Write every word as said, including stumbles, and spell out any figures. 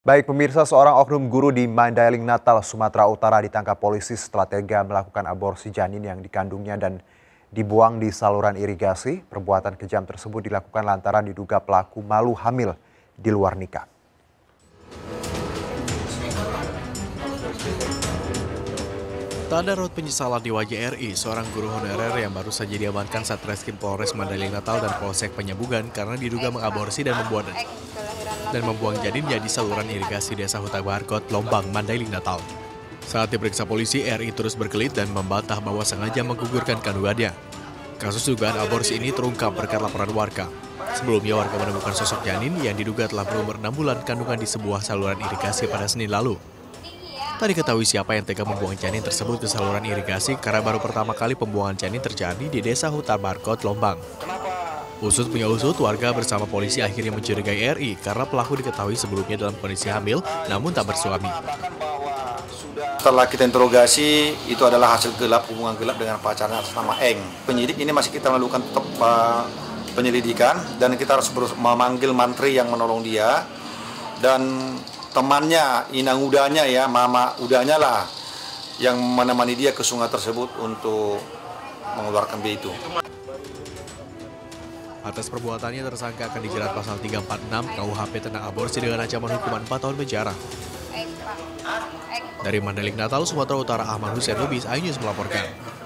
Baik pemirsa, seorang oknum guru di Mandailing Natal, Sumatera Utara ditangkap polisi setelah tega melakukan aborsi janin yang dikandungnya dan dibuang di saluran irigasi. Perbuatan kejam tersebut dilakukan lantaran diduga pelaku malu hamil di luar nikah. Tak ada raut penyesalan di wajah R I, seorang guru honorer yang baru saja diamankan Satreskrim Polres Mandailing Natal dan Polsek Penyabugan karena diduga mengaborsi dan membuat dan membuang janinnya di saluran irigasi Desa Huta Barkot, Lombang, Mandailing Natal. Saat diperiksa polisi, R I terus berkelit dan membantah bahwa sengaja menggugurkan kandungannya. Kasus dugaan aborsi ini terungkap berkat laporan warga. Sebelumnya warga menemukan sosok janin yang diduga telah berumur enam bulan kandungan di sebuah saluran irigasi pada Senin lalu. Tak diketahui siapa yang tega membuang janin tersebut ke saluran irigasi karena baru pertama kali pembuangan janin terjadi di Desa Huta Barkot, Lombang. Usut punya usut, warga bersama polisi akhirnya mencurigai R I karena pelaku diketahui sebelumnya dalam kondisi hamil namun tak bersuami. Setelah kita interogasi, itu adalah hasil gelap, hubungan gelap dengan pacarnya atas nama Eng. Penyidik ini masih kita melakukan tetap uh, penyelidikan dan kita harus memanggil mantri yang menolong dia dan temannya, inang udanya ya, mama udanya lah yang menemani dia ke sungai tersebut untuk mengeluarkan bayi itu. Atas perbuatannya tersangka akan dijerat pasal tiga empat enam K U H P tentang aborsi dengan ancaman hukuman empat tahun penjara. Dari Mandailing Natal, Sumatera Utara, Ahmad Hussein Lubis, iNews melaporkan.